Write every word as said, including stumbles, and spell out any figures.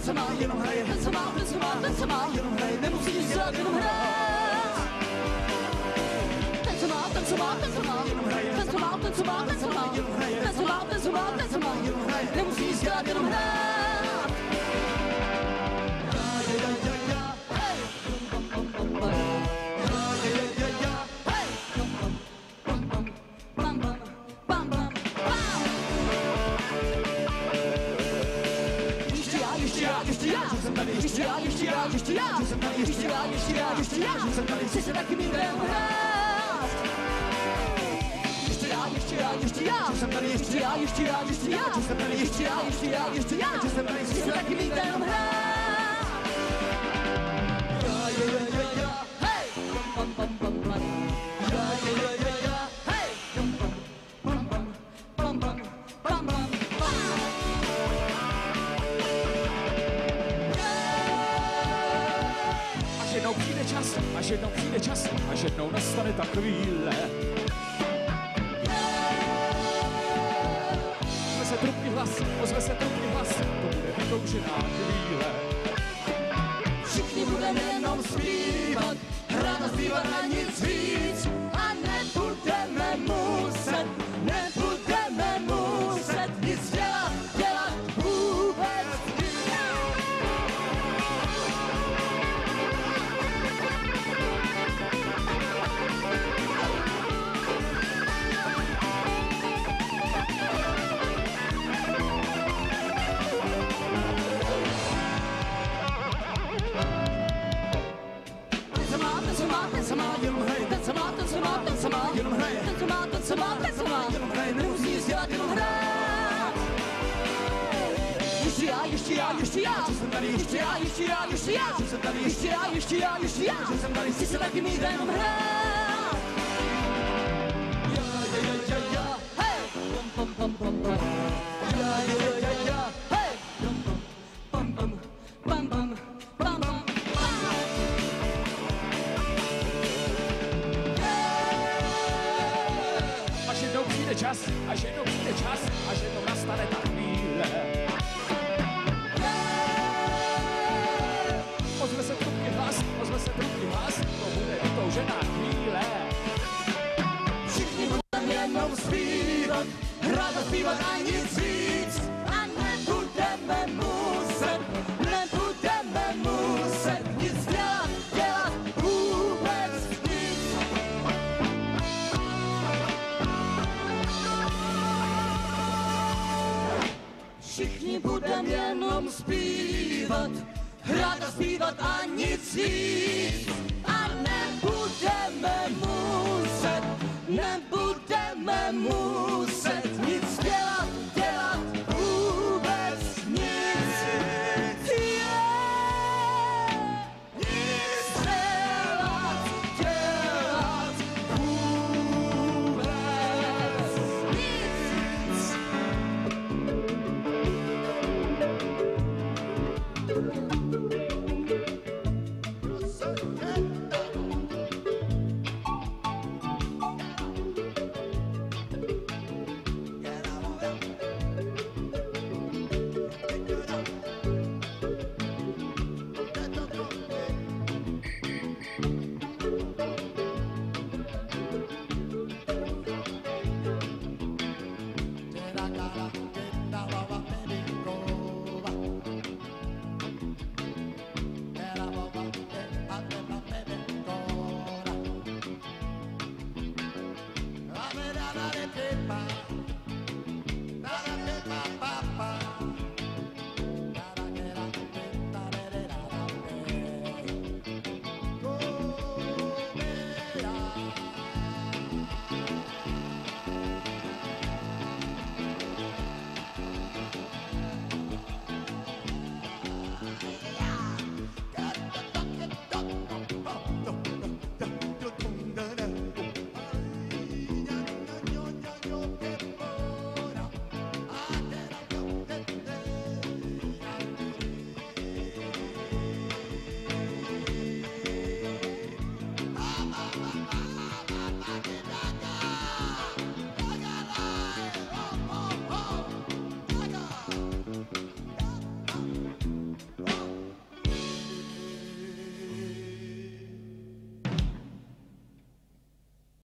ten co má, jenom hraje, ten co má, ten co má, ten co má, jenom hraje, nemusí nic dělat, jenom hrát. Ten co má, ten co má, ten co má, jenom hraje, ten co má, ten co má, ten co má, jenom hraje, ten co má, ten co má, ten co má, jenom hraje, nemusí nic dělat, jenom hrát. Ja, ja, ja, ja, hej, bum, bum, bum, bum, bum. Ja, ja, ja, ja, hej, bum, bum, bum, bum, bum, bum, bum, bum. Ještě já, ještě já, ještě já, že jsem tady, ještě já, ještě já, ještě já, že jsem tady, ještě já, ještě já, ještě já, že jsem tady, chci se taky mít hrát. Ještě já, ještě já, ještě já, že jsem tady, ještě já, ještě já, ještě já, že jsem tady, ještě já, ještě já, ještě já, že jsem tady, chci se taky mít jenom hrát. Ja, ja, ja, ja, ja, hej, bum, bum, bum, bum. Ja, ja, ja, ja, ja, hej, bum, bum, bum, bum, bum, bum, bum, bum. Až jednou přijde čas, až jednou přijde čas, až jednou nastane ta chvíle. Ozve se trubný hlas, ozve se trubný hlas, to bude vytoužená chvíle. Všichni budeme jenom zpívat, hrát a zpívat a nic víc. A nebudeme muset, nebudeme muset nic dělat, dělat vůbec nic. Ten co má, ten co má, jenom hraje, ten co má, ten co má, ten co má, jenom hraje, ten co má, ten co má, ten co má, jenom hraje, nemusí nic dělat, jenom hrát. Ještě já, ještě já, ještě já, že jsem tady, ještě já, ještě já, ještě já, že jsem tady, ještě já, ještě já, ještě já, že jsem tady, chci se taky mít jenom hrát. Ja, ja, ja, ja, ja, hej, pom, pom, pom, pom, pom. Ja, ja, ja, ja, ja, hej, pom, pom, pom, pom, pom, pom, pom, pom. Až jednou přijde čas, až jednou přijde čas, až jednou nastane ta chvíle. Ozve se trubký hlas, ozve se trubký hlas, to bude vytoužená chvíle. Všichni budeme jenom zpívat, hrát a zpívat a nic víc. A nebudeme muset, nebudeme muset nic dělat, dělat vůbec nic. Všichni budeme jenom zpívat, hrát a zpívat a nic víc. A nebudeme muset, nebudeme muset nic dělat, dělat vůbec nic. Yeah. Nic dělat, dělat vůbec nic.